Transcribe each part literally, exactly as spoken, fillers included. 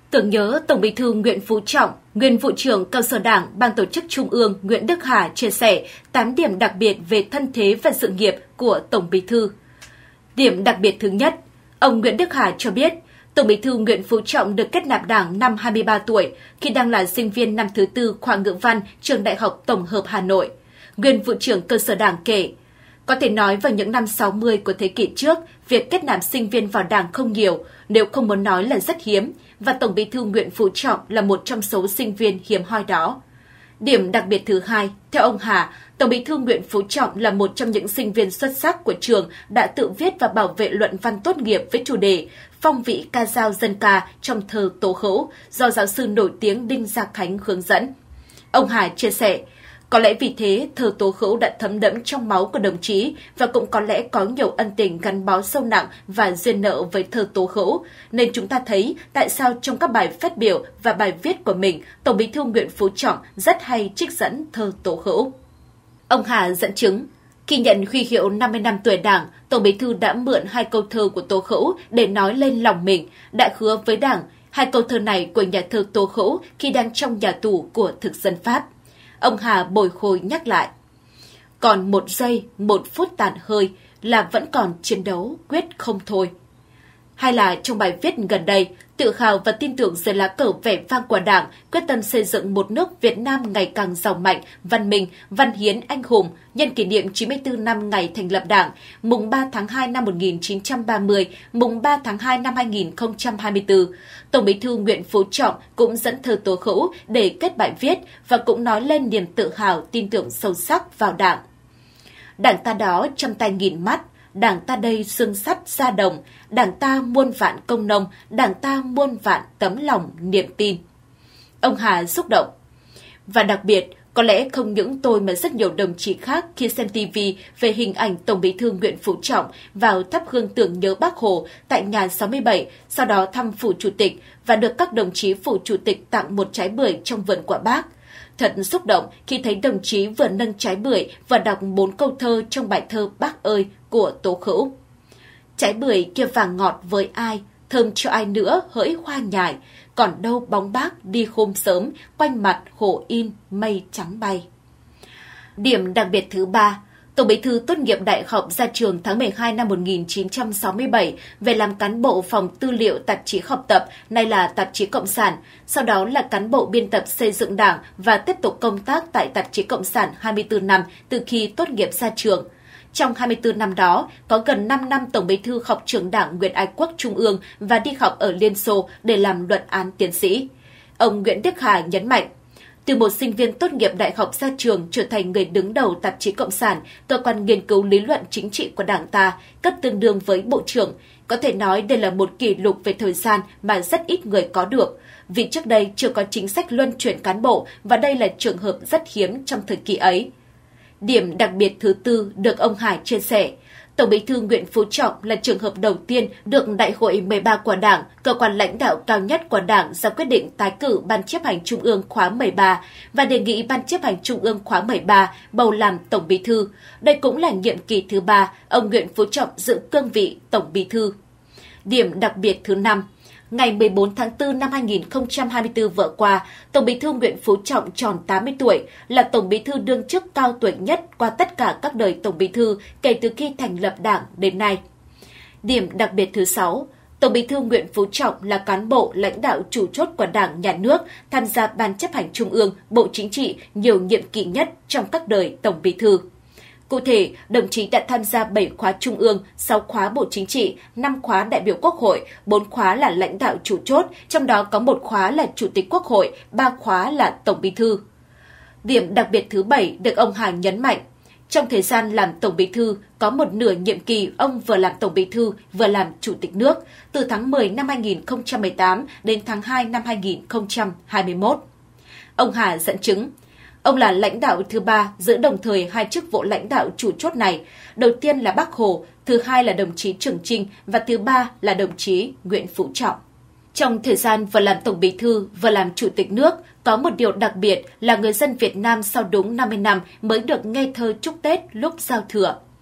Tưởng nhớ Tổng Bí thư Nguyễn Phú Trọng, nguyên vụ trưởng cơ sở Đảng, Ban Tổ chức Trung ương Nguyễn Đức Hà chia sẻ tám điểm đặc biệt về thân thế và sự nghiệp của Tổng Bí thư. Điểm đặc biệt thứ nhất, ông Nguyễn Đức Hà cho biết, Tổng Bí thư Nguyễn Phú Trọng được kết nạp Đảng năm hai mươi ba tuổi, khi đang là sinh viên năm thứ tư khoa ngữ văn trường Đại học Tổng hợp Hà Nội. Nguyên vụ trưởng cơ sở Đảng kể, có thể nói vào những năm sáu mươi của thế kỷ trước, việc kết nạp sinh viên vào Đảng không nhiều, nếu không muốn nói là rất hiếm, và Tổng Bí thư Nguyễn Phú Trọng là một trong số sinh viên hiếm hoi đó. Điểm đặc biệt thứ hai, theo ông Hà, Tổng Bí thư Nguyễn Phú Trọng là một trong những sinh viên xuất sắc của trường đã tự viết và bảo vệ luận văn tốt nghiệp với chủ đề Phong vị ca dao dân ca trong thơ Tố Hữu do giáo sư nổi tiếng Đinh Gia Khánh hướng dẫn. Ông Hà chia sẻ, có lẽ vì thế thơ Tố Hữu đã thấm đẫm trong máu của đồng chí và cũng có lẽ có nhiều ân tình gắn bó sâu nặng và duyên nợ với thơ Tố Hữu, nên chúng ta thấy tại sao trong các bài phát biểu và bài viết của mình, Tổng Bí thư Nguyễn Phú Trọng rất hay trích dẫn thơ Tố Hữu. Ông Hà dẫn chứng, khi nhận huy hiệu năm mươi năm tuổi Đảng, Tổng Bí thư đã mượn hai câu thơ của Tố Hữu để nói lên lòng mình, đã hứa với Đảng. Hai câu thơ này của nhà thơ Tố Hữu khi đang trong nhà tù của thực dân Pháp. Ông Hà bồi hồi nhắc lại, còn một giây, một phút tàn hơi là vẫn còn chiến đấu quyết không thôi. Hay là trong bài viết gần đây, tự hào và tin tưởng dưới lá cờ vẻ vang của Đảng, quyết tâm xây dựng một nước Việt Nam ngày càng giàu mạnh, văn minh, văn hiến, anh hùng, nhân kỷ niệm chín mươi tư năm ngày thành lập Đảng, mùng ba tháng hai năm một nghìn chín trăm ba mươi, mùng ba tháng hai năm hai nghìn không trăm hai mươi tư. Tổng Bí thư Nguyễn Phú Trọng cũng dẫn thơ Tố Hữu để kết bài viết và cũng nói lên niềm tự hào, tin tưởng sâu sắc vào Đảng. Đảng ta đó trăm tay nghìn mắt, Đảng ta đây xương sắt da đồng, Đảng ta muôn vạn công nông, Đảng ta muôn vạn tấm lòng niềm tin. Ông Hà xúc động. Và đặc biệt, có lẽ không những tôi mà rất nhiều đồng chí khác khi xem ti vi về hình ảnh Tổng Bí thư Nguyễn Phú Trọng vào thắp hương tưởng nhớ Bác Hồ tại nhà sáu mươi bảy, sau đó thăm Phủ Chủ tịch và được các đồng chí Phủ Chủ tịch tặng một trái bưởi trong vườn của Bác. Thật xúc động khi thấy đồng chí vừa nâng trái bưởi và đọc bốn câu thơ trong bài thơ Bác ơi của Tố Hữu. Trái bưởi kia vàng ngọt với ai, thơm cho ai nữa hỡi hoa nhài, còn đâu bóng Bác đi hôm sớm, quanh mặt hồ in mây trắng bay. Điểm đặc biệt thứ ba, Tổng Bí thư tốt nghiệp đại học ra trường tháng mười hai năm một nghìn chín trăm sáu mươi bảy, về làm cán bộ phòng tư liệu tạp chí Học tập, nay là tạp chí Cộng sản, sau đó là cán bộ biên tập xây dựng Đảng và tiếp tục công tác tại tạp chí Cộng sản hai mươi tư năm từ khi tốt nghiệp ra trường. Trong hai mươi tư năm đó, có gần năm năm Tổng Bí thư học trưởng Đảng Nguyễn Ái Quốc Trung ương và đi học ở Liên Xô để làm luận án tiến sĩ. Ông Nguyễn Đức Hà nhấn mạnh, từ một sinh viên tốt nghiệp đại học ra trường trở thành người đứng đầu tạp chí Cộng sản, cơ quan nghiên cứu lý luận chính trị của Đảng ta, cấp tương đương với Bộ trưởng. Có thể nói đây là một kỷ lục về thời gian mà rất ít người có được, vì trước đây chưa có chính sách luân chuyển cán bộ và đây là trường hợp rất hiếm trong thời kỳ ấy. Điểm đặc biệt thứ tư được ông Hải chia sẻ, Tổng Bí thư Nguyễn Phú Trọng là trường hợp đầu tiên được Đại hội mười ba của Đảng, cơ quan lãnh đạo cao nhất của Đảng ra quyết định tái cử Ban chấp hành Trung ương khóa mười ba và đề nghị Ban chấp hành Trung ương khóa mười ba bầu làm Tổng Bí thư. Đây cũng là nhiệm kỳ thứ ba ông Nguyễn Phú Trọng giữ cương vị Tổng Bí thư. Điểm đặc biệt thứ năm, ngày mười bốn tháng tư năm hai nghìn không trăm hai mươi tư vừa qua, Tổng Bí thư Nguyễn Phú Trọng tròn tám mươi tuổi, là Tổng Bí thư đương chức cao tuổi nhất qua tất cả các đời Tổng Bí thư kể từ khi thành lập Đảng đến nay. Điểm đặc biệt thứ sáu, Tổng Bí thư Nguyễn Phú Trọng là cán bộ lãnh đạo chủ chốt của Đảng, Nhà nước, tham gia Ban chấp hành Trung ương, Bộ Chính trị nhiều nhiệm kỳ nhất trong các đời Tổng Bí thư. Cụ thể, đồng chí đã tham gia bảy khóa Trung ương, sáu khóa Bộ Chính trị, năm khóa đại biểu Quốc hội, bốn khóa là lãnh đạo chủ chốt, trong đó có một khóa là Chủ tịch Quốc hội, ba khóa là Tổng Bí thư. Điểm đặc biệt thứ bảy được ông Hà nhấn mạnh. Trong thời gian làm Tổng Bí thư, có một nửa nhiệm kỳ ông vừa làm Tổng Bí thư, vừa làm Chủ tịch nước, từ tháng mười năm hai nghìn không trăm mười tám đến tháng hai năm hai nghìn không trăm hai mươi mốt. Ông Hà dẫn chứng, ông là lãnh đạo thứ ba giữ đồng thời hai chức vụ lãnh đạo chủ chốt này. Đầu tiên là Bác Hồ, thứ hai là đồng chí Trường Chinh và thứ ba là đồng chí Nguyễn Phú Trọng. Trong thời gian vừa làm Tổng Bí thư, vừa làm Chủ tịch nước, có một điều đặc biệt là người dân Việt Nam sau đúng năm mươi năm mới được nghe thơ chúc Tết lúc giao thừa.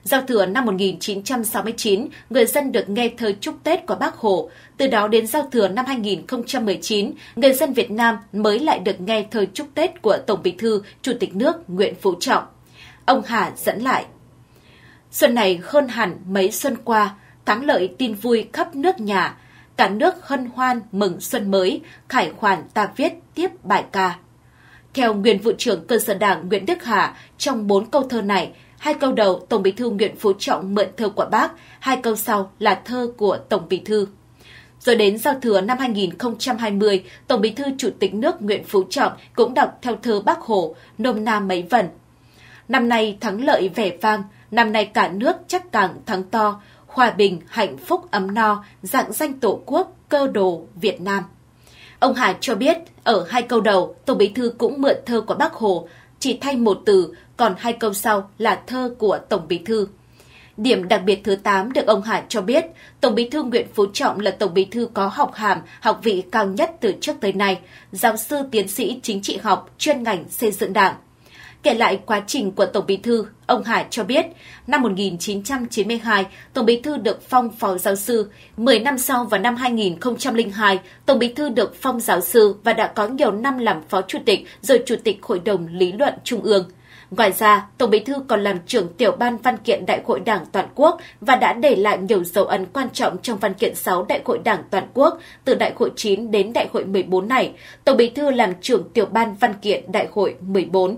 Giao thừa năm một nghìn chín trăm sáu mươi chín, người dân được nghe thơ chúc Tết của Bác Hồ. Từ đó đến giao thừa năm hai nghìn không trăm mười chín, người dân Việt Nam mới lại được nghe thơ chúc Tết của Tổng Bí thư, Chủ tịch nước Nguyễn Phú Trọng. Ông Hà dẫn lại. Xuân này hơn hẳn mấy xuân qua, thắng lợi tin vui khắp nước nhà. Cả nước hân hoan mừng xuân mới, khải hoàn ta viết tiếp bài ca. Theo nguyên vụ trưởng cơ sở đảng Nguyễn Đức Hà, trong bốn câu thơ này, hai câu đầu Tổng Bí thư Nguyễn Phú Trọng mượn thơ của Bác, hai câu sau là thơ của Tổng Bí thư. Rồi đến giao thừa năm hai nghìn không trăm hai mươi, Tổng Bí thư Chủ tịch nước Nguyễn Phú Trọng cũng đọc theo thơ Bác Hồ, nôm na mấy vần. Năm nay thắng lợi vẻ vang, năm nay cả nước chắc càng thắng to, hòa bình, hạnh phúc, ấm no, rạng danh Tổ quốc, cơ đồ Việt Nam. Ông Hà cho biết, ở hai câu đầu, Tổng Bí thư cũng mượn thơ của Bác Hồ, chỉ thay một từ, còn hai câu sau là thơ của Tổng Bí thư. Điểm đặc biệt thứ tám được ông Hà cho biết, Tổng Bí thư Nguyễn Phú Trọng là Tổng Bí thư có học hàm, học vị cao nhất từ trước tới nay, giáo sư tiến sĩ chính trị học, chuyên ngành xây dựng đảng. Kể lại quá trình của Tổng Bí thư, ông Hà cho biết, năm một nghìn chín trăm chín mươi hai, Tổng Bí thư được phong phó giáo sư. mười năm sau vào năm hai nghìn không trăm lẻ hai, Tổng Bí thư được phong giáo sư và đã có nhiều năm làm phó chủ tịch rồi chủ tịch Hội đồng Lý luận Trung ương. Ngoài ra, Tổng Bí thư còn làm trưởng tiểu ban văn kiện Đại hội Đảng toàn quốc và đã để lại nhiều dấu ấn quan trọng trong văn kiện sáu Đại hội Đảng toàn quốc từ Đại hội chín đến Đại hội mười bốn này. Tổng Bí thư làm trưởng tiểu ban văn kiện Đại hội mười bốn.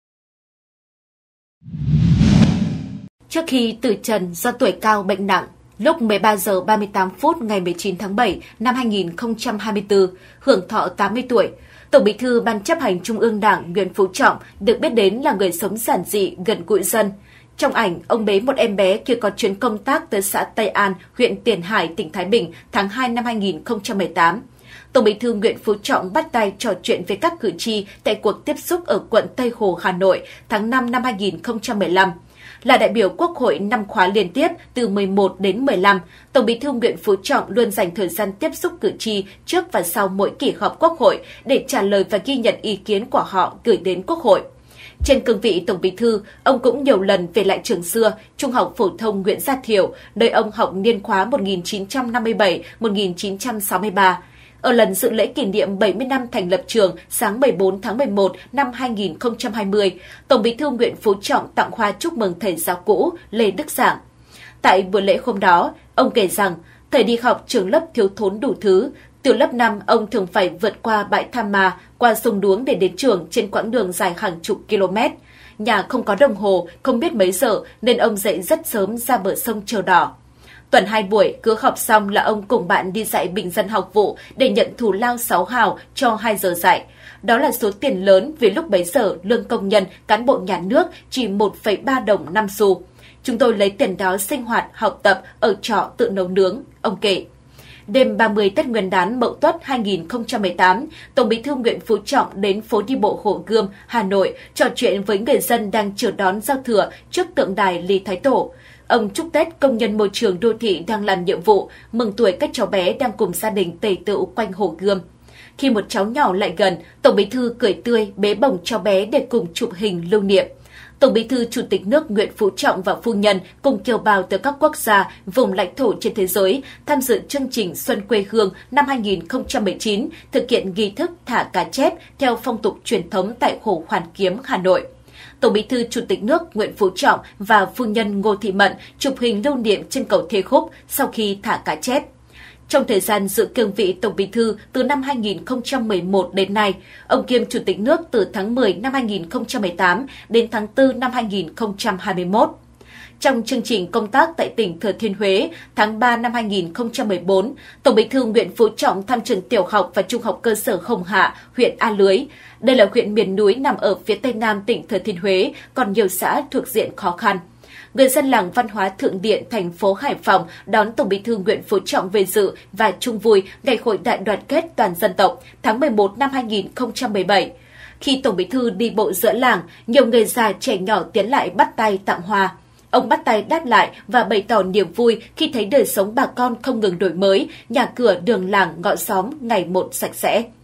Trước khi từ trần do tuổi cao bệnh nặng, lúc mười ba giờ ba mươi tám phút ngày mười chín tháng bảy năm hai nghìn không trăm hai mươi tư, hưởng thọ tám mươi tuổi, Tổng Bí thư Ban chấp hành Trung ương Đảng Nguyễn Phú Trọng được biết đến là người sống giản dị, gần gũi dân. Trong ảnh, ông bế một em bé khi có chuyến công tác tới xã Tây An, huyện Tiền Hải, tỉnh Thái Bình tháng hai năm hai nghìn không trăm mười tám. Tổng Bí thư Nguyễn Phú Trọng bắt tay trò chuyện với các cử tri tại cuộc tiếp xúc ở quận Tây Hồ, Hà Nội tháng năm năm hai nghìn không trăm mười lăm. Là đại biểu Quốc hội năm khóa liên tiếp từ mười một đến mười lăm, Tổng Bí thư Nguyễn Phú Trọng luôn dành thời gian tiếp xúc cử tri trước và sau mỗi kỳ họp Quốc hội để trả lời và ghi nhận ý kiến của họ gửi đến Quốc hội. Trên cương vị Tổng Bí thư, ông cũng nhiều lần về lại trường xưa, Trung học phổ thông Nguyễn Gia Thiều, nơi ông học niên khóa một nghìn chín trăm năm mươi bảy đến một nghìn chín trăm sáu mươi ba. Ở lần dự lễ kỷ niệm bảy mươi năm thành lập trường sáng mười bốn tháng mười một năm hai nghìn không trăm hai mươi, Tổng Bí thư Nguyễn Phú Trọng tặng hoa chúc mừng thầy giáo cũ Lê Đức Giảng. Tại buổi lễ hôm đó, ông kể rằng, thầy đi học trường lớp thiếu thốn đủ thứ. Từ lớp năm, ông thường phải vượt qua bãi Tham Ma, qua sông Đuống để đến trường trên quãng đường dài hàng chục km. Nhà không có đồng hồ, không biết mấy giờ nên ông dậy rất sớm ra bờ sông chờ đò. Tuần hai buổi, cứ học xong là ông cùng bạn đi dạy bình dân học vụ để nhận thù lao sáu hào cho hai giờ dạy. Đó là số tiền lớn vì lúc bấy giờ lương công nhân, cán bộ nhà nước chỉ một phẩy ba đồng năm xu. Chúng tôi lấy tiền đó sinh hoạt, học tập, ở trọ tự nấu nướng, ông kể. Đêm ba mươi Tết Nguyên đán Mậu Tuất hai nghìn không trăm mười tám, Tổng Bí thư Nguyễn Phú Trọng đến phố đi bộ Hồ Gươm, Hà Nội trò chuyện với người dân đang chờ đón giao thừa trước tượng đài Lý Thái Tổ. Ông chúc Tết công nhân môi trường đô thị đang làm nhiệm vụ, mừng tuổi các cháu bé đang cùng gia đình tề tựu quanh Hồ Gươm. Khi một cháu nhỏ lại gần, Tổng Bí thư cười tươi bế bổng cháu bé để cùng chụp hình lưu niệm. Tổng Bí thư Chủ tịch nước Nguyễn Phú Trọng và phu nhân cùng kiều bào từ các quốc gia, vùng lãnh thổ trên thế giới tham dự chương trình Xuân quê hương năm hai nghìn không trăm mười chín, thực hiện nghi thức thả cá chép theo phong tục truyền thống tại Hồ Hoàn Kiếm, Hà Nội. Tổng Bí thư Chủ tịch nước Nguyễn Phú Trọng và phu nhân Ngô Thị Mận chụp hình lưu niệm trên cầu Thê Khúc sau khi thả cá chép. Trong thời gian giữ cương vị Tổng Bí thư từ năm hai nghìn không trăm mười một đến nay, ông kiêm Chủ tịch nước từ tháng mười năm hai nghìn không trăm mười tám đến tháng tư năm hai nghìn không trăm hai mươi mốt. Trong chương trình công tác tại tỉnh Thừa Thiên Huế, tháng ba năm hai nghìn không trăm mười bốn, Tổng Bí thư Nguyễn Phú Trọng thăm trường tiểu học và trung học cơ sở Hồng Hạ, huyện A Lưới. Đây là huyện miền núi nằm ở phía tây nam tỉnh Thừa Thiên Huế, còn nhiều xã thuộc diện khó khăn. Người dân làng văn hóa Thượng Điện, thành phố Hải Phòng đón Tổng Bí thư Nguyễn Phú Trọng về dự và chung vui Ngày hội đại đoàn kết toàn dân tộc tháng mười một năm hai nghìn không trăm mười bảy. Khi Tổng Bí thư đi bộ giữa làng, nhiều người già trẻ nhỏ tiến lại bắt tay tặng hoa. Ông bắt tay đáp lại và bày tỏ niềm vui khi thấy đời sống bà con không ngừng đổi mới, nhà cửa, đường làng, ngõ xóm ngày một sạch sẽ.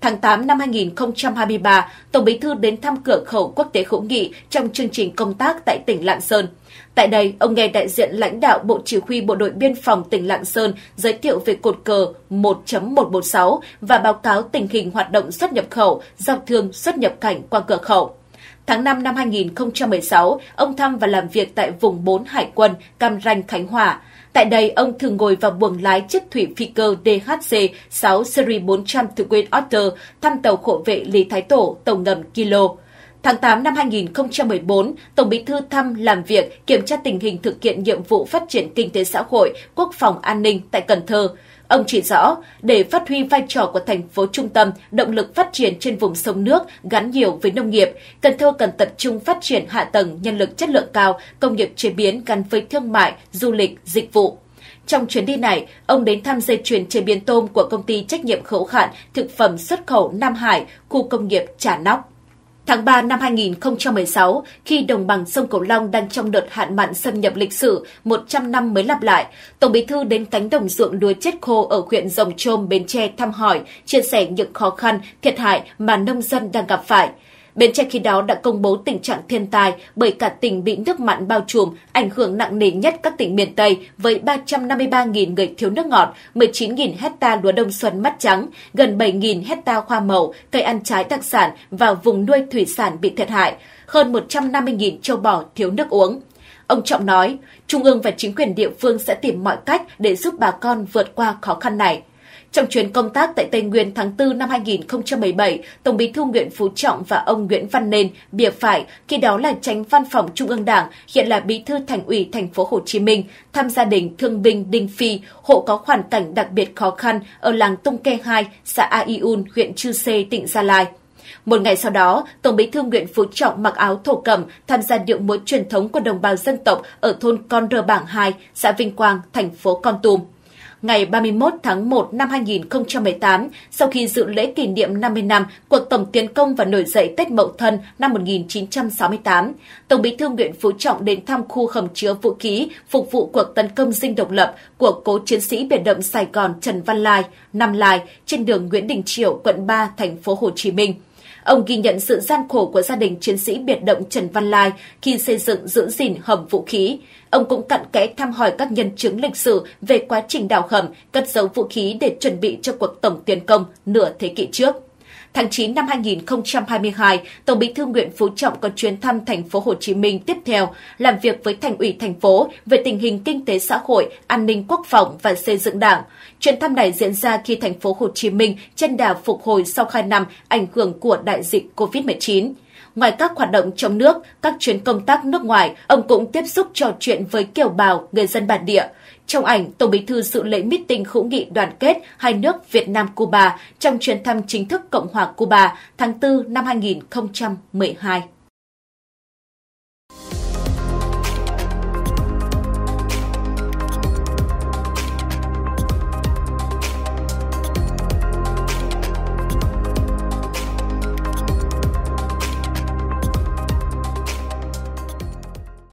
Tháng tám năm hai nghìn không trăm hai mươi ba, Tổng Bí thư đến thăm cửa khẩu quốc tế Hữu Nghị trong chương trình công tác tại tỉnh Lạng Sơn. Tại đây, ông nghe đại diện lãnh đạo Bộ Chỉ huy Bộ đội Biên phòng tỉnh Lạng Sơn giới thiệu về cột cờ một chấm một một sáu và báo cáo tình hình hoạt động xuất nhập khẩu, giao thương xuất nhập cảnh qua cửa khẩu. Tháng năm năm hai nghìn không trăm mười sáu, ông thăm và làm việc tại vùng bốn Hải quân Cam Ranh, Khánh Hòa. Tại đây, ông thường ngồi vào buồng lái chiếc thủy phi cơ D H C sáu series bốn trăm The Great Otter thăm tàu hộ vệ Lý Thái Tổ, tàu ngầm Kilo. Tháng tám năm hai nghìn không trăm mười bốn, Tổng Bí thư thăm, làm việc, kiểm tra tình hình thực hiện nhiệm vụ phát triển kinh tế xã hội, quốc phòng an ninh tại Cần Thơ. Ông chỉ rõ, để phát huy vai trò của thành phố trung tâm, động lực phát triển trên vùng sông nước gắn nhiều với nông nghiệp, Cần Thơ cần tập trung phát triển hạ tầng nhân lực chất lượng cao, công nghiệp chế biến gắn với thương mại, du lịch, dịch vụ. Trong chuyến đi này, ông đến thăm dây chuyền chế biến tôm của công ty trách nhiệm hữu hạn thực phẩm xuất khẩu Nam Hải, khu công nghiệp Trà Nóc. Tháng ba năm hai nghìn không trăm mười sáu, khi đồng bằng sông Cửu Long đang trong đợt hạn mặn xâm nhập lịch sử một trăm năm mới lặp lại, Tổng Bí thư đến cánh đồng ruộng lúa chết khô ở huyện Rồng Trôm, Bến Tre thăm hỏi, chia sẻ những khó khăn, thiệt hại mà nông dân đang gặp phải. Bến Tre khi đó đã công bố tình trạng thiên tai bởi cả tỉnh bị nước mặn bao trùm, ảnh hưởng nặng nề nhất các tỉnh miền Tây với ba trăm năm mươi ba nghìn người thiếu nước ngọt, mười chín nghìn hecta lúa đông xuân mất trắng, gần bảy nghìn hecta hoa màu, cây ăn trái đặc sản và vùng nuôi thủy sản bị thiệt hại, hơn một trăm năm mươi nghìn trâu bò thiếu nước uống. Ông Trọng nói, Trung ương và chính quyền địa phương sẽ tìm mọi cách để giúp bà con vượt qua khó khăn này. Trong chuyến công tác tại Tây Nguyên tháng tư năm hai nghìn không trăm mười bảy, Tổng Bí thư Nguyễn Phú Trọng và ông Nguyễn Văn Nên, bìa phải, khi đó là Chánh Văn phòng Trung ương Đảng, hiện là Bí thư Thành ủy Thành phố Hồ Chí Minh, thăm gia đình thương binh Đinh Phi, hộ có hoàn cảnh đặc biệt khó khăn ở làng Tung Ke hai, xã A Y Un, huyện Chư Sê, tỉnh Gia Lai. Một ngày sau đó, Tổng Bí thư Nguyễn Phú Trọng mặc áo thổ cẩm tham gia điệu múa truyền thống của đồng bào dân tộc ở thôn Con Rơ Bảng hai, xã Vinh Quang, thành phố Kon Tum. Ngày ba mươi mốt tháng một năm hai nghìn không trăm mười tám, sau khi dự lễ kỷ niệm năm mươi năm cuộc tổng tiến công và nổi dậy Tết Mậu Thân năm một nghìn chín trăm sáu mươi tám, Tổng Bí thư Nguyễn Phú Trọng đến thăm khu hầm chứa vũ khí phục vụ cuộc tấn công dinh độc lập của cố chiến sĩ biệt động Sài Gòn Trần Văn Lai, Nam Lai, trên đường Nguyễn Đình Chiểu, quận ba, thành phố Hồ Chí Minh. Ông ghi nhận sự gian khổ của gia đình chiến sĩ biệt động Trần Văn Lai khi xây dựng giữ gìn hầm vũ khí. Ông cũng cặn kẽ thăm hỏi các nhân chứng lịch sử về quá trình đào hầm, cất giấu vũ khí để chuẩn bị cho cuộc tổng tiến công nửa thế kỷ trước. Tháng chín năm hai nghìn không trăm hai mươi hai, Tổng Bí thư Nguyễn Phú Trọng có chuyến thăm thành phố Hồ Chí Minh tiếp theo, làm việc với Thành ủy thành phố về tình hình kinh tế xã hội, an ninh quốc phòng và xây dựng Đảng. Chuyến thăm này diễn ra khi thành phố Hồ Chí Minh trên đà phục hồi sau hai năm ảnh hưởng của đại dịch covid mười chín. Ngoài các hoạt động trong nước, các chuyến công tác nước ngoài, ông cũng tiếp xúc trò chuyện với kiều bào, người dân bản địa. Trong ảnh, Tổng Bí thư dự lễ meeting hữu nghị đoàn kết hai nước Việt Nam-Cuba trong chuyến thăm chính thức Cộng hòa Cuba tháng tư năm hai nghìn không trăm mười hai.